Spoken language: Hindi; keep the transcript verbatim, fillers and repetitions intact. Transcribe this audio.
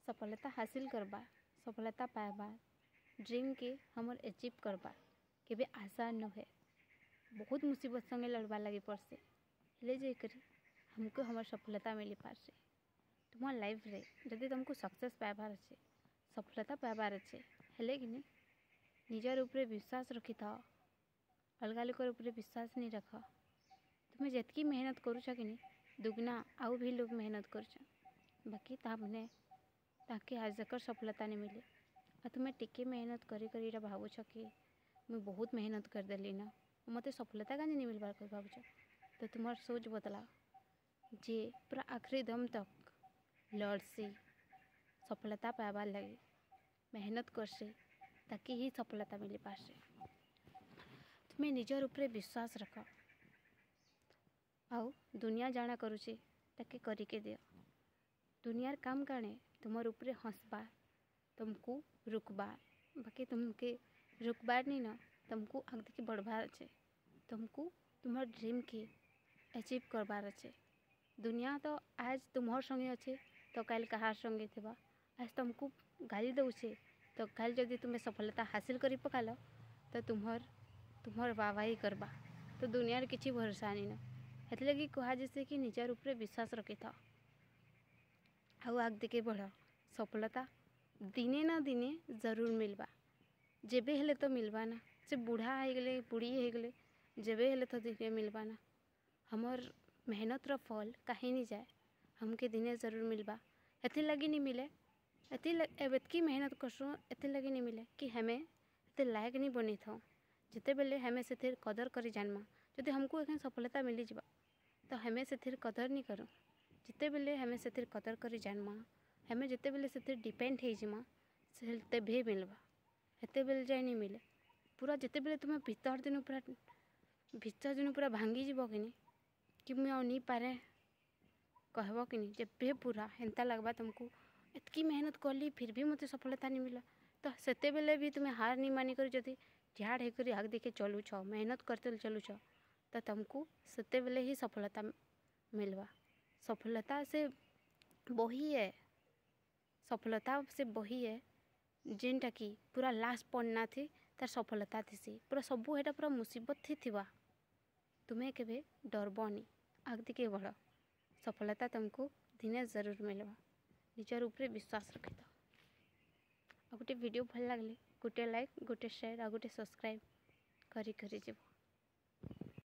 सफलता हासिल करबा, सफलता पाइबा, ड्रीम के हमर अचीव करबा केबे आसान न है। बहुत मुसीबत संगे लड़वा लगे पड़से हेले जाकर हमको हमार सफलता मिली पारसे। तुम लाइफ रे जदि तुमको सक्सेस पाइबार अच्छे, सफलता पाइबार अच्छे हेले कि निजर ऊपर विश्वास रखी था, अलग लोक ऊपर विश्वास नहीं रख। तुम्हें जितकी मेहनत करुच कि दुगना आउ भी लोग मेहनत कर बाकी तामने ताकि आज तक सफलता नहीं मिले। और तुम्हें टिके मेहनत करी करी भावुच कि मुझे बहुत मेहनत करदेली ना मत सफलता कहीं नहीं मिलबार कर भावुच, तो तुम्हार सोच बदला जे पूरा आखिरी दम तक लड़सी सफलता पाइबार लगे मेहनत करसे ताकि ही सफलता मिली पारसे। तुम्हें निजर ऊपर विश्वास रख आउ दुनिया जाना करुचे ताकि करके दियो। दुनियार काम काणे तुम्हार ऊपर हंसबार तुमको रुकबार, बाकी तुमके रुकबार नहीं ना तुमको आगे के बढ़बार अच्छे, तुमको तुम्हार ड्रीम के अचीव करबार अच्छे। दुनिया तो आज तुम्हार संगे अच्छे तो कल कहार संगे थी। आज तुमको गाली दौचे तो कल जदि तुम्हें सफलता हासिल कर पकाल तो तुम्हार तुम्हार वाहवाही करबा, तो दुनियार किसी भरोसा नहीं ना। हेतु लगी कहा जैसे कि निजर ऊपर विश्वास रखी था आउ आग दिखे बढ़। सफलता दिने ना दिने जरूर मिलबा, जेबे हेले तो मिलबा ना। से बूढ़ा हो गले बुढ़ी हो गले जेबे हेले तो दिने मिलबा ना। हमर मेहनत रो फल कहीं नहीं जाए, हमके दिने जरूर मिलबा। एति लगी नहीं मिले, एति एतकी मेहनत करसु एति लगी नहीं मिले कि हमें एते लायक नहीं बनी था। जिते बेले हमें से कदर करी जानमा, जदि हमको एक सफलता मिली जावा तो हमें से कदर नहीं करूँ। जिते बेले हमें से कदर करी जानमा, हमें जिते बेले से डिपेंड हो जिमा से तेभे मिलबा, हेते बेले जाए नहीं मिले। पूरा जिते बेले तुम्हें भीतर दिन पूरा भीतर दिन पूरा भांगी जीव कि कि मुझे आ नहीं पारे कहब कि जब पूरा हेन्ता लगवा तुमको इतकी मेहनत कली फिर भी मत सफलता नहीं मिला, तो सेते बेले भी तुम्हें हार नहीं मानी कर जदि झाड़ होकर आग देखे चलुच मेहनत करते चलुच तो तुमको सेते बेले ही सफलता मिलवा। सफलता से बही है, सफलता से बही है जेनटा कि पूरा लास्ट पढ़ना थी तार सफलता थी पूरा सबू है पूरा मुसीबत थी थिवा। तुम्हें केबे डरबनी आग दिखे बढ़, सफलता तुमको दिने जरूर मिलवा। निजर ऊपर विश्वास रखी था। आ गोटे वीडियो भल लगले गोटे लाइक गोटे शेयर आ गोटे सब्सक्राइब करी करी जीव।